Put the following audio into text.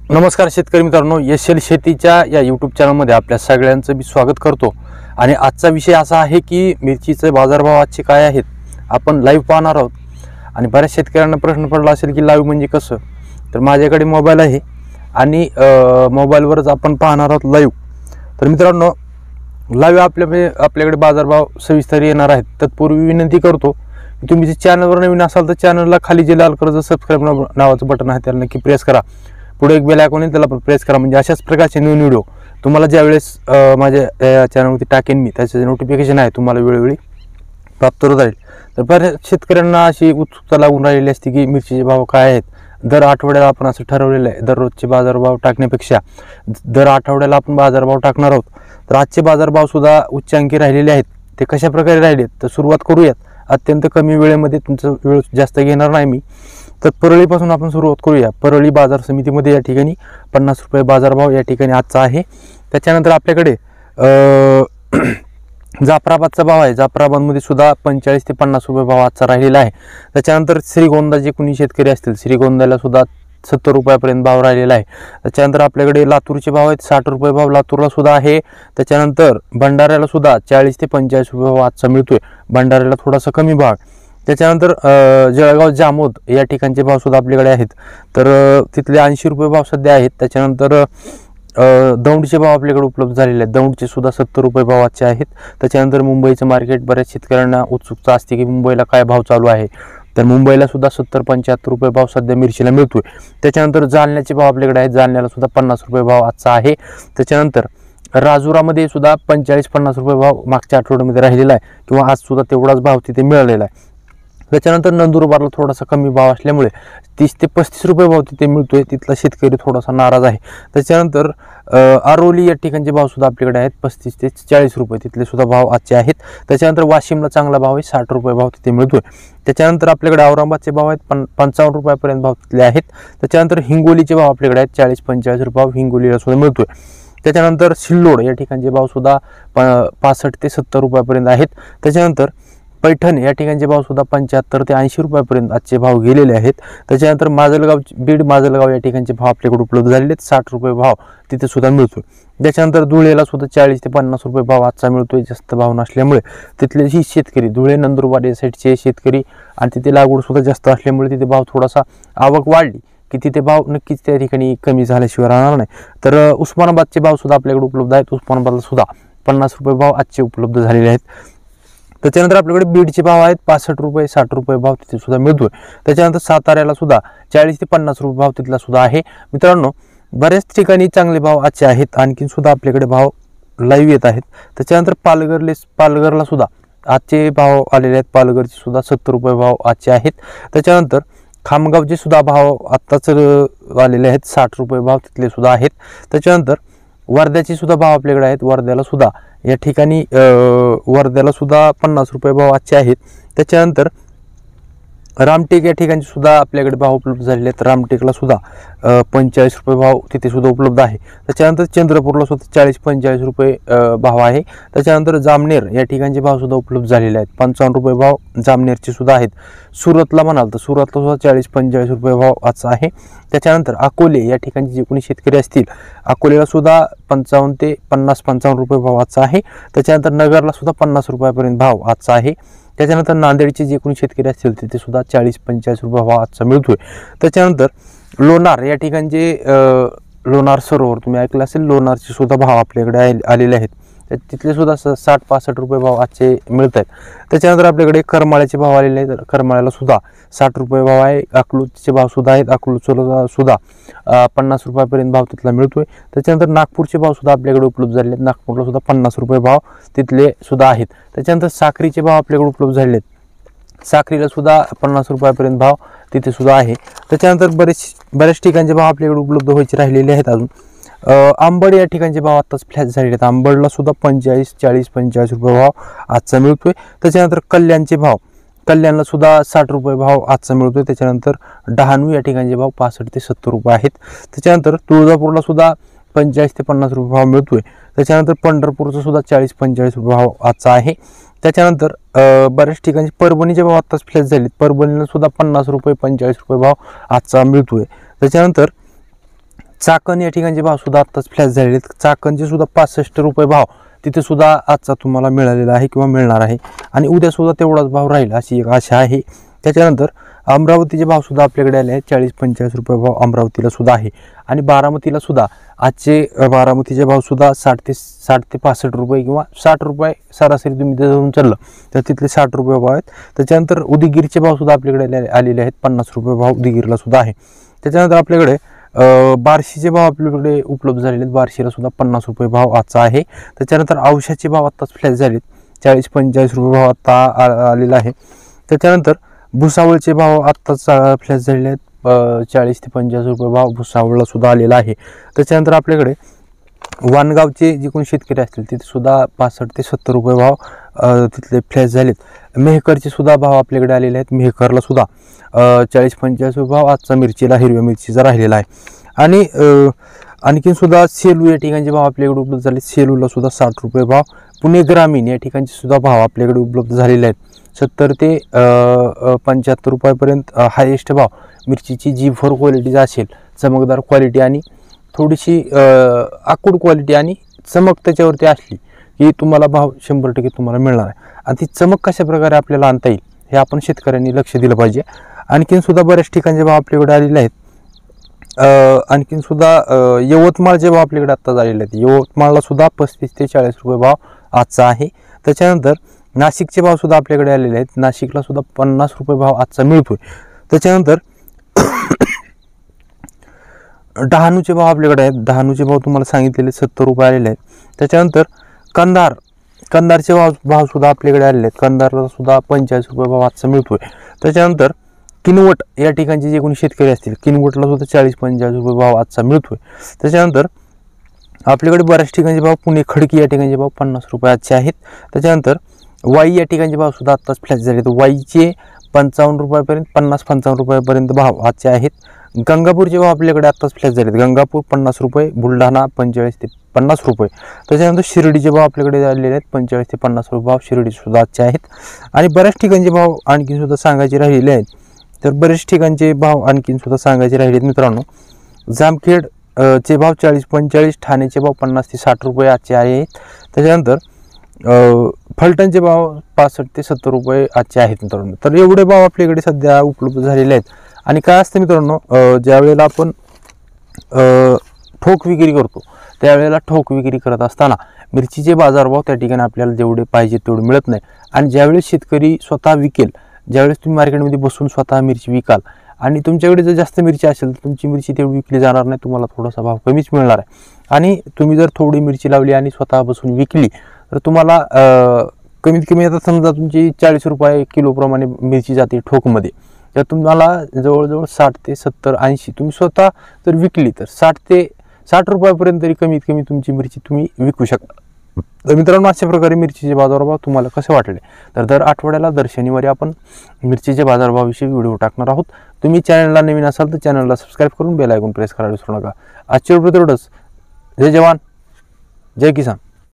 नमस्कार शेतकरी मित्रांनो, एस.एल. शेतीच्या या यूट्यूब चॅनलमध्ये आपल्या सगळ्यांचं मी स्वागत करतो। आणि आजचा विषय असा आहे की मिरचीचे बाजारभाव आजचे काय आहेत आपण लाईव्ह पाहणार आहोत। आणि बऱ्याच शेतकऱ्यांना प्रश्न पडला असेल की लाईव्ह म्हणजे कसं, तर माझ्याकडे मोबाईल आहे आणि मोबाईलवरच आपण पाहणार आहोत लाईव्ह। तर मित्रांनो, लाईव्ह आपल्याकडे बाजारभाव सविस्तर येणार आहेत। तत्पूर्वी विनंती करतो की तुम्ही जर चॅनलवर नवीन असाल तर चॅनलला खाली जे लाल कलरचं सबस्क्राईब नावाचं बटन आहे त्याला नक्की प्रेस करा। पुढे एक बेल आयकॉन आहे त्याला पण प्रेस करा, म्हणजे अशाच प्रकारचे नवीन व्हिडिओ तुम्हाला ज्यावेळेस माझ्या चॅनलवरती टाकेन मी त्याचे नोटिफिकेशन आहे तुम्हाला वेळोवेळी प्राप्त होत राहील। तर बऱ्याच शेतकऱ्यांना अशी उत्सुकता लागून राहिलेली असते की मिरचीचे भाव काय आहेत। दर आठवड्याला आपण असं ठरवलेलं आहे दररोजचे बाजारभाव टाकण्यापेक्षा दर आठवड्याला आपण बाजारभाव टाकणार आहोत। तर आजचे बाजारभाव सुद्धा उच्चांकी राहिलेले आहेत। ते कशा प्रकारे राहिलेत तर सुरुवात करूयात। अत्यंत कमी वेळेमध्ये तुमचा वेळ जास्त घेणार नाही मी। तर परळीपासून आपण सुरुवात करूया। परळी बाजार समितीमध्ये या ठिकाणी 50 रुपये बाजारभाव या ठिकाणी आजचा आहे। त्याच्यानंतर आपल्याकडे जाफराबादचा भाव आहे। जाफराबादमध्ये सुद्धा 45 ते 50 रुपये भाव आजचा राहिलेला आहे। त्याच्यानंतर श्रीगोंदा जे कोणी शेतकरी असतील श्रीगोंद्याला सुद्धा 70 रुपयापर्यंत भाव राहिलेला आहे। त्याच्यानंतर आपल्याकडे लातूरचे भाव आहेत 60 रुपये भाव लातूरला सुद्धा आहे। त्याच्यानंतर भंडाऱ्याला सुद्धा 40 ते 45 रुपये भाव आजचा मिळतोय। भंडाऱ्याला थोडासा कमी भाव। त्याच्यानंतर जळगाव जामोद या ठिकाणचे भाव सुद्धा आपल्याकडे आहेत। तर तिथले 80 रुपये भाव सध्या आहेत। त्याच्यानंतर दौंडचे भाव आपल्याकडे उपलब्ध झालेले आहेत। दौंडचे सुद्धा 70 रुपये भाव आजचे आहेत। त्याच्यानंतर मुंबईचं मार्केट बऱ्याच शेतकऱ्यांना उत्सुकता असते की मुंबईला काय भाव चालू आहे। तर मुंबईला सुद्धा 70-75 रुपये भाव सध्या मिरचीला मिळतोय। त्याच्यानंतर जालन्याचे भाव आपल्याकडे आहेत। जालन्याला सुद्धा 50 रुपये भाव आजचा आहे। त्याच्यानंतर राजुरामध्ये सुद्धा 45-50 रुपये भाव मागच्या आठवड्यामध्ये राहिलेला आहे किंवा आज सुद्धा तेवढाच भाव तिथे मिळालेला आहे। त्याच्यानंतर नंदुरबारला थोडासा कमी भाव असल्यामुळे 30 ते 35 रुपये भाव तिथे मिळतोय। तिथला शेतकरी थोडासा नाराज आहे। त्याच्यानंतर आरोली या ठिकाणचे भाव सुद्धा आपल्याकडे आहेत 35 ते 40 रुपये तिथले सुद्धा भाव आजचे आहेत। त्याच्यानंतर वाशिमला चांगला भाव आहे 60 रुपये भाव तिथे मिळतोय। त्याच्यानंतर आपल्याकडे औरंगाबादचे भाव आहेत 55 रुपयापर्यंत भाव तिथले आहेत। त्याच्यानंतर हिंगोलीचे भाव आपल्याकडे आहेत 40-45 रुपये भाव हिंगोलीला सुद्धा मिळतोय। त्याच्यानंतर सिल्लोड या ठिकाणचे भाव सुद्धा 65 ते 70 रुपयापर्यंत आहेत। त्याच्यानंतर पैठण या ठिकाणचे भाव सुद्धा 75 ते 80 रुपयापर्यंत आजचे भाव गेलेले आहेत। त्याच्यानंतर माजलगाव बीड माजलगाव या ठिकाणचे भाव आपल्याकडे उपलब्ध झालेले आहेत 60 रुपये भाव तिथे सुद्धा मिळतोय। त्याच्यानंतर धुळेला सुद्धा 40 ते 50 रुपये भाव आजचा मिळतोय। जास्त भाव नसल्यामुळे तिथले ही शेतकरी धुळे नंदुरबार या साईडचे शेतकरी आणि तिथे लागवड सुद्धा जास्त असल्यामुळे तिथे भाव थोडासा आवक वाढली की तिथे भाव नक्कीच त्या ठिकाणी कमी झाल्याशिवाय राहणार नाही। तर उस्मानाबादचे भाव सुद्धा आपल्याकडे उपलब्ध आहेत। उस्मानाबादला सुद्धा 50 रुपये भाव आजचे उपलब्ध झालेले आहेत। त्याच्यानंतर आपल्याकडे बीडचे भाव आहेत 65 रुपये 60 रुपये भाव तिथे सुद्धा मिळतोय। त्याच्यानंतर साताऱ्याला सुद्धा 40 ते 50 रुपये भाव तिथला सुद्धा आहे। मित्रांनो, बऱ्याच ठिकाणी चांगले भाव आजचे आहेत। आणखीन सुद्धा आपल्याकडे भाव लाईव्ह येत आहेत। त्याच्यानंतर पालघरला सुद्धा आजचे भाव आलेले आहेत। पालघरचे सुद्धा 70 रुपये भाव आजचे आहेत। त्याच्यानंतर खामगावचे सुद्धा भाव आत्ताच आलेले आहेत 60 रुपये भाव तिथले सुद्धा आहेत। त्याच्यानंतर वर्ध्याचे सुद्धा भाव आपल्याकडे आहेत। वर्ध्याला सुद्धा या ठिकाणी वर्ध्याला सुद्धा 50 रुपये भाव आजचे आहेत। त्याच्यानंतर रामटेक या ठिकाणी सुद्धा आपल्याकडे भाव उपलब्ध झालेले आहेत। रामटेकला सुद्धा 45 रुपये भाव तिथे सुद्धा उपलब्ध आहे। त्याच्यानंतर चंद्रपूरला सुद्धा 40-45 रुपये भाव आहे। त्याच्यानंतर जामनेर या ठिकाणचे भाव सुद्धा उपलब्ध झालेले आहेत 55 रुपये भाव जामनेरचे सुद्धा आहेत। सुरतला म्हणाल तर सुरतला सुद्धा 40-45 रुपये भाव आजचा आहे। त्याच्यानंतर अकोले या ठिकाणी जे कोणी शेतकरी असतील अकोलेला सुद्धा 55 ते 50-55 रुपये भाव आजचा आहे। त्याच्यानंतर नगरला सुद्धा 50 रुपयापर्यंत भाव आजचा आहे। त्याच्यानंतर नांदेडचे जे कोणी शेतकरी असतील तिथे सुद्धा 40-45 रुपये भाव आजचा मिळतोय। त्याच्यानंतर लोणार या ठिकाणचे लोणार सरोवर तुम्ही ऐकलं असेल लोणारचे सुद्धा भाव आपल्याकडे आलेले आहेत। तिथले सुद्धा 60-65 रुपये भाव आजचे मिळत आहेत। त्याच्यानंतर आपल्याकडे करमाळ्याचे भाव आलेले आहेत। करमाळ्याला सुद्धा 60 रुपये भाव आहे। अकलूजचे भाव सुद्धा आहेत। अकलूजला सुद्धा 50 रुपयापर्यंत भाव तिथला मिळतोय। त्याच्यानंतर नागपूरचे भाव सुद्धा आपल्याकडे उपलब्ध झालेले आहेत। नागपूरला सुद्धा 50 रुपये भाव तिथले सुद्धा आहेत। त्याच्यानंतर साखरीचे भाव आपल्याकडे उपलब्ध झालेले आहेत। साखरीला सुद्धा 50 रुपयापर्यंत भाव तिथे सुद्धा आहे। त्याच्यानंतर बरेच ठिकाणचे भाव आपल्याकडे उपलब्ध व्हायचे राहिलेले आहेत। अजून आंबड या ठिकाणचे भाव आताच फ्लॅश झालेले आहेत। आंबडला सुद्धा 45-45 रुपये भाव आजचा मिळतोय। त्याच्यानंतर कल्याणचे भाव कल्याणला सुद्धा 60 रुपये भाव आजचा मिळतोय। त्याच्यानंतर डहाणू या ठिकाणचे भाव 65 ते 70 रुपये आहेत। त्याच्यानंतर तुळजापूरला सुद्धा 45 ते 50 रुपये भाव मिळतोय। त्याच्यानंतर पंढरपूरचा सुद्धा 40-45 रुपये भाव आजचा आहे। त्याच्यानंतर बऱ्याच ठिकाणी परभणीचे भाव आताच फ्लॅश झालेत। परभणीला सुद्धा 50 रुपये 45 रुपये भाव आजचा मिळतोय। त्याच्यानंतर चाकण या ठिकाणचे भाव सुद्धा आत्ताच फ्लॅश झालेले आहेत. चाकणचे सुद्धा 65 रुपये भाव तिथे सुद्धा आजचा तुम्हाला मिळालेला आहे किंवा मिळणार आहे आणि उद्या सुद्धा तेवढाच भाव राहील अशी एक आशा आहे. त्याच्यानंतर अमरावतीचे भाव सुद्धा आपल्याकडे आले आहेत. 40-45 रुपये भाव अमरावतीला सुद्धा आहे आणि बारामतीला सुद्धा आजचे बारामतीचे भाव सुद्धा 60 ते 65 रुपये किंवा 60 रुपये सरासरी तुम्ही धरून चाललं तर तिथले 60 रुपये भाव आहेत. त्याच्यानंतर उदगीरचे भाव सुद्धा आपल्याकडे आलेले आहेत. 50 रुपये भाव उदगीरला सुद्धा आहे. त्याच्यानंतर आपल्याकडे बार्शीचे भाव आपल्याकडे उपलब्ध झालेले आहेत. बार्शीला सुद्धा 50 रुपये भाव आजचा आहे. त्याच्यानंतर औषधाचे भाव आत्ताच फ्लॅश झालेत. 40-45 रुपये भाव आत्ता आलेला आहे. त्याच्यानंतर भुसावळचे भाव आत्ताच फ्लॅश झालेले आहेत. 40 ते 50 रुपये भाव भुसावळला सुद्धा आलेला आहे. त्याच्यानंतर आपल्याकडे वाणगावचे जे कोणी शेतकरी असतील तिथे सुद्धा 65 ते 70 रुपये भाव तिथले फ्लॅश झालेत. मेहकरचे सुद्धा भाव आपल्याकडे आलेले आहेत. मेहकरला सुद्धा 40-45 रुपये भाव आजचा मिरचीला हिरव्या मिरचीचा राहिलेला आहे. आणि आणखीन सुद्धा सेलू या ठिकाणचे भाव आपल्याकडे उपलब्ध झाले. सेलूला सुद्धा 60 रुपये भाव. पुणे ग्रामीण या ठिकाणचे सुद्धा भाव आपल्याकडे उपलब्ध झालेले आहेत. 70 ते 75 रुपयापर्यंत हायेस्ट भाव मिरचीची जी 4 क्वालिटीचा असेल, चमकदार क्वालिटी आणि थोडीशी आकूड क्वालिटी आणि चमक त्याच्यावरती असली की तुम्हाला भाव 100% तुम्हाला मिळणार आहे. आणि ती चमक कशा प्रकारे आपल्याला आणता येईल हे आपण शेतकऱ्यांनी लक्ष दिलं पाहिजे. आणखीन सुद्धा बऱ्याच ठिकाणचे भाव आपल्याकडे आलेले आहेत. आणखीन सुद्धा यवतमाळचे भाव आपल्याकडे आत्ता झालेले आहेत. यवतमाळला सुद्धा 35 ते 40 रुपये भाव आजचा आहे. त्याच्यानंतर नाशिकचे भाव सुद्धा आपल्याकडे आलेले आहेत. नाशिकला सुद्धा 50 रुपये भाव आजचा मिळतोय. त्याच्यानंतर डहाणूचे भाव आपल्याकडे आहेत. डहाणूचे भाव तुम्हाला सांगितलेले 70 रुपये आलेले आहेत. त्याच्यानंतर कंधारचे भाव सुद्धा आपल्याकडे आलेले आहेत. कंधारला सुद्धा 45 रुपये भाव आजचा मिळतोय. त्याच्यानंतर किनवट या ठिकाणचे जे कोणी शेतकरी असतील किनवटला सुद्धा 40-45 रुपये भाव आजचा मिळतोय. त्याच्यानंतर आपल्याकडे बऱ्याच ठिकाणचे भाव पुणे खडकी या ठिकाणचे भाव 50 रुपये आजचे आहेत. त्याच्यानंतर वाई या ठिकाणचे भाव सुद्धा आत्ताच फ्लॅश झाले. तर वाईचे 55 रुपयापर्यंत 50-55 रुपयापर्यंत भाव आजचे आहेत. गंगापूरचे भाव आपल्याकडे आत्ताच फ्लॅश झालेत. गंगापूर 50 रुपये, बुलढाणा 45 ते 50 रुपये. त्याच्यानंतर शिर्डीचे भाव आपल्याकडे आलेले आहेत. 45 ते 50 रुपये भाव शिर्डीचे सुद्धा आजचे आहेत. आणि बऱ्याच ठिकाणचे भाव आणखीन सुद्धा सांगायचे राहिलेले आहेत. तर बरेच ठिकाणचे भाव आणखीन सुद्धा सांगायचे राहिले आहेत मित्रांनो. जामखेड चे भाव 40-45, ठाण्याचे भाव 50 ते 60 रुपये आजचे आहेत. त्याच्यानंतर फलटणचे भाव 65 ते 70 रुपये आजचे आहेत मित्रांनो. तर एवढे भाव आपल्याकडे सध्या उपलब्ध झालेले आहेत. आणि काय असतं मित्रांनो, ज्यावेळेला आपण ठोक विक्री करतो त्यावेळेला ठोक विक्री करत असताना मिरचीचे बाजारभाव त्या ठिकाणी आपल्याला जेवढे पाहिजे तेवढे मिळत नाही. आणि ज्यावेळेस शेतकरी स्वतः विकेल, ज्यावेळेस तुम्ही मार्केटमध्ये बसून स्वतः मिरची विकाल आणि तुमच्याकडे जर जास्त मिरची असेल तर तुमची मिरची तेवढी विकली जाणार नाही, तुम्हाला थोडासा भाव कमीच मिळणार आहे. आणि तुम्ही जर थोडी मिरची लावली आणि स्वतः बसून विकली तर तुम्हाला कमीत कमी आता समजा तुमची 40 रुपये किलोप्रमाणे मिरची जाते ठोकमध्ये, तर तुम्हाला जवळजवळ 60 ते 70, 80 तुम्ही स्वतः जर विकली तर 60 ते 60 रुपयापर्यंत तरी कमीत कमी तुमची मिरची तुम्ही विकू शकता. तर मित्रांनो, अशा प्रकारे मिरचीचे बाजारभाव तुम्हाला कसे वाटले तर दर आठवड्याला दर शनिवारी आपण मिरचीचे बाजारभावाविषयी व्हिडिओ टाकणार आहोत. तुम्ही चॅनलला नवीन असाल तर चॅनलला सबस्क्राईब करून बेल आयकॉन प्रेस करायला विसरू नका. आजच्या व्हिडिओ तेवढंच. जय जवान जय किसान.